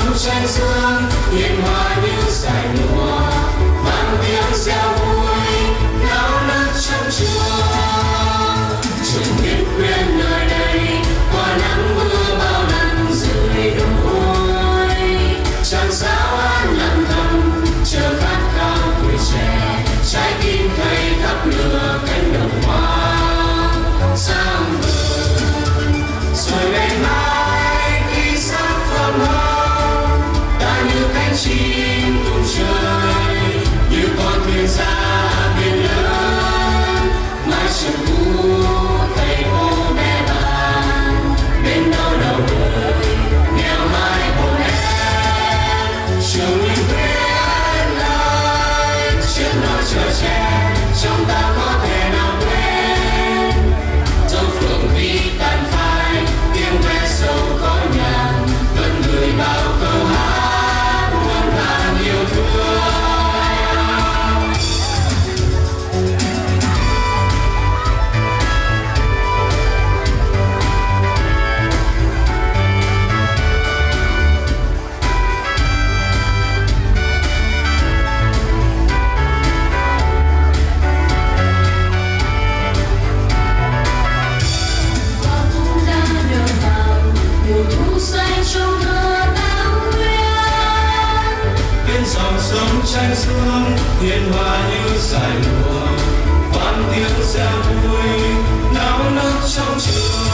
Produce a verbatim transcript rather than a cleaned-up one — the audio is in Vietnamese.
sông tranh dương hiền hòa như giải lụa vang tiếng reo vui náo nức trong trường trường biết khuyên nơi đây qua nắng mưa bao năm rơi đồng hối chẳng sao an lặng thầm chờ khát khao tuổi trẻ trái tim thầy thắp lửa cánh đồng hoa sang bờ rồi ngày mai khi sắc phàm hồng ta như cánh chim tung trời như con thuyền ra biển lớn mãi trường cũ thầy cô mẹ bạn bên đâu đầu đời nghèo mãi hồn em trường mình quên lại chiếc nỗi chờ che trong ta có thể nào quên dấu phượng vi tàn phai tiếng ve sâu có nhàn vẫn gửi bao câu hát muôn vàn yêu thương. Dòng sông tranh dương hiền hòa như giải lụa vang tiếng reo vui náo nức trong trường